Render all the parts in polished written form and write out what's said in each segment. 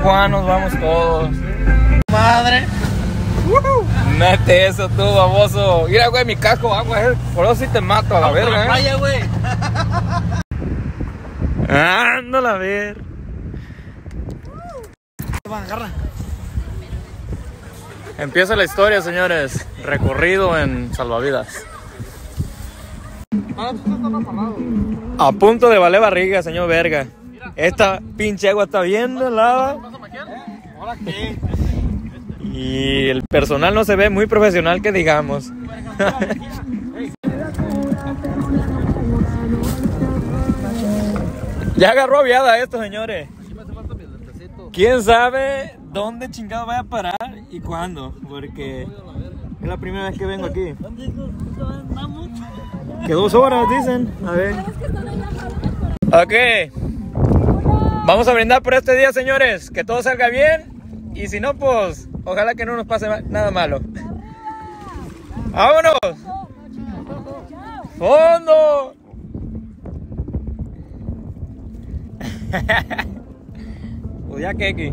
Juan nos vamos todos. Madre. Mete eso tú, baboso. Mira, güey, mi casco, agua, por eso sí te mato a la verga, Vaya, güey. Ándala a ver. Agarra. Empieza la historia, señores. Recorrido en salvavidas. A punto de valer barriga, señor verga. Esta pinche agua está bien helada. ¿Ahora qué? Y el personal no se ve muy profesional, que digamos. Ya agarró viada esto, señores. ¿Quién sabe dónde chingado vaya a parar y cuándo? Porque es la primera vez que vengo aquí. Que 2 horas, dicen. A ver. Ok. Vamos a brindar por este día, señores. Que todo salga bien. Y si no, pues, ojalá que no nos pase nada malo. ¡Vámonos! ¡Fondo! Pues ya, Keki.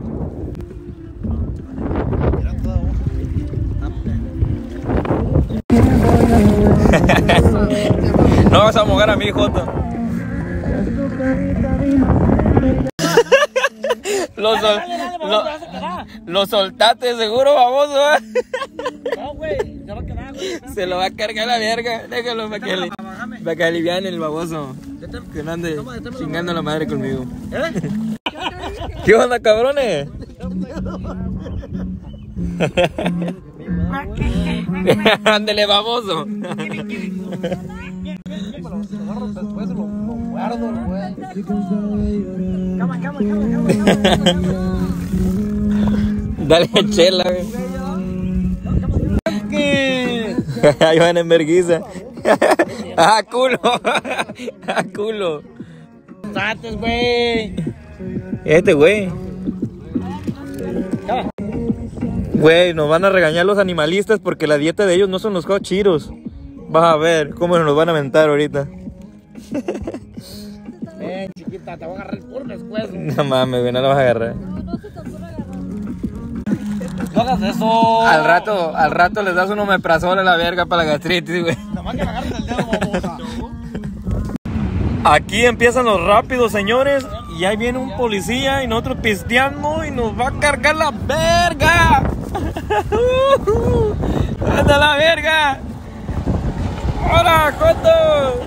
No vas a mojar a mi Joto. Lo soltaste seguro, baboso. No, güey, se va a quedar, güey. Se lo va a cargar la verga. Déjalo para que aliviane el baboso. Que no ande chingando la madre conmigo. ¿Qué onda, cabrones? Ándele, baboso. Dale chela, güey. Ahí van en vergüenza. ¡Ah, culo! ¡Ah, culo! ¡Sates, güey! Este güey. Güey, nos van a regañar los animalistas porque la dieta de ellos no son los hot Cheetos. Vas a ver cómo nos van a mentar ahorita. Ven, chiquita, te voy a agarrar por después. No mames, güey, no la vas a agarrar. No hagas eso. Al rato les das un omeprazol a la verga para la gastritis, güey. Nada más que me agarres el dedo, babosa. Aquí empiezan los rápidos, señores. Y ahí viene un policía y nosotros pisteando y nos va a cargar la verga. ¡Anda la verga! ¡Hola, Joto!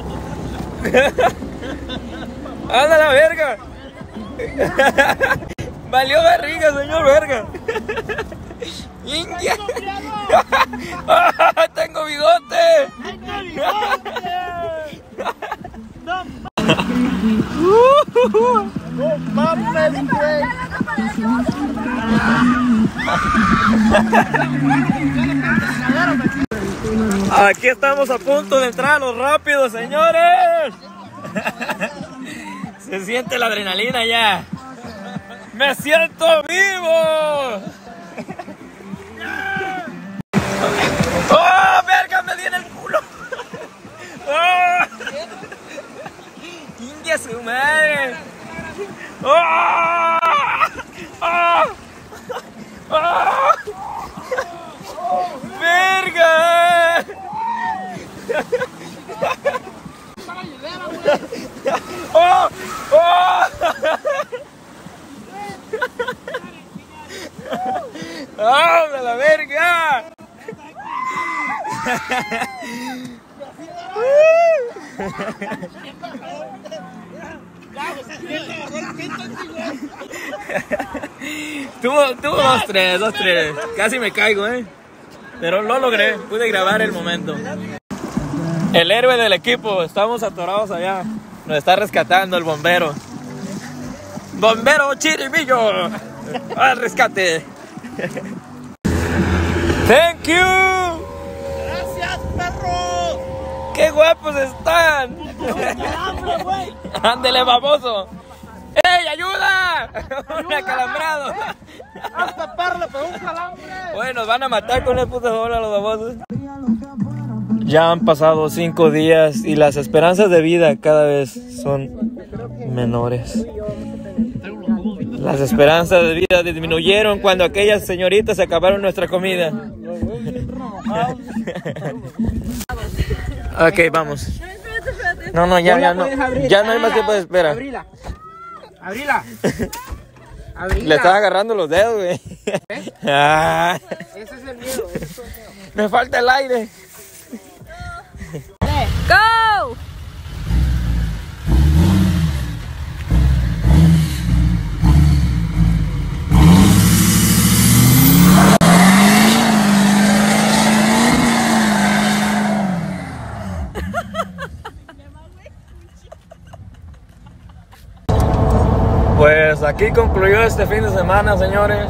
¡Anda la verga! Valió barriga, señor verga. ¡India! ¡Tengo bigote! ¡No mames, güey! Aquí estamos a punto de entrar a los rápidos, señores. Se siente la adrenalina ya. ¡Me siento vivo! ¡Oh, verga! ¡Me di en el culo! ¡Oh! ¡India su madre! ¡Oh! ¡Oh! ¡Oh! ¡Verga! ¡Oh! ¡Oh! ¡Oh, de la verga! Tuvo 2-3. Casi me caigo, pero lo logré, pude grabar el momento. El héroe del equipo, estamos atorados allá. Nos está rescatando el bombero. ¡Bombero Chirimillo! ¡Al rescate! ¡Thank you! ¡Gracias, perro! ¡Qué guapos están! ¡Ándele, baboso! ¡Ey, ayuda! ¡Un acalambrado! ¡Hasta perro le pegó un calambre! Bueno, nos van a matar con el puto bola los babosos. Ya han pasado 5 días y las esperanzas de vida cada vez son menores. Las esperanzas de vida disminuyeron cuando aquellas señoritas se acabaron nuestra comida. Ok, vamos. No, ya no. Ya no hay más tiempo de espera. Abrila. Abrila. Le estaba agarrando los dedos, güey. Ah, Ese es el miedo. me falta el aire. Go! Pues aquí concluyó este fin de semana, señores.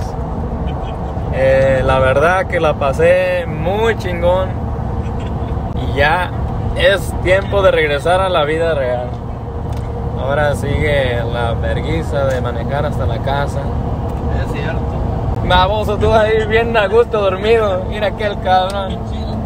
La verdad que la pasé muy chingón. Y ya es tiempo de regresar a la vida real. Ahora sigue la vergüenza de manejar hasta la casa. Es cierto. Baboso, tú vas a ir bien a gusto dormido. Mira aquel cabrón.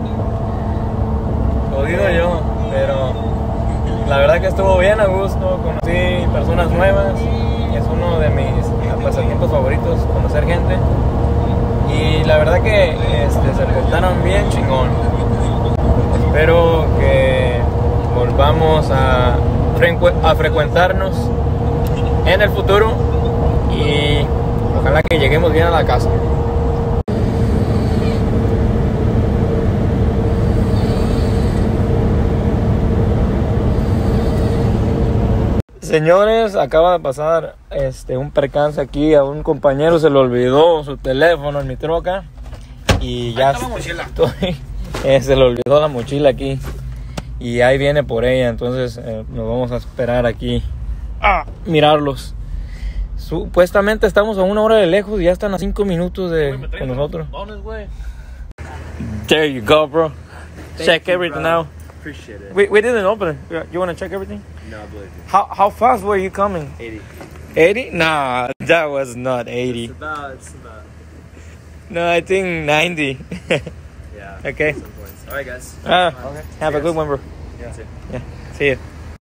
Jodido yo, pero la verdad que estuvo bien a gusto. Conocí personas nuevas. Es uno de mis pasatiempos favoritos, conocer gente. Y la verdad que se portaron bien chingón. Espero que volvamos a frecuentarnos en el futuro y ojalá que lleguemos bien a la casa. Señores, acaba de pasar un percance aquí. A un compañero se le olvidó su teléfono en mi troca y ya se le olvidó la mochila aquí y ahí viene por ella. Entonces nos vamos a esperar aquí a mirarlos. Supuestamente estamos a 1 hora de lejos y ya están a 5 minutos con nosotros. There you go, bro. Check everything now. Appreciate it. We didn't open it. You want to check everything? No, I believe you. How fast were you coming? 80. 80? Nah, that was not 80. It's about. No, I think 90. Yeah. Okay. Some points. All right, guys. Have a good one, bro. Yeah. Yeah. See you.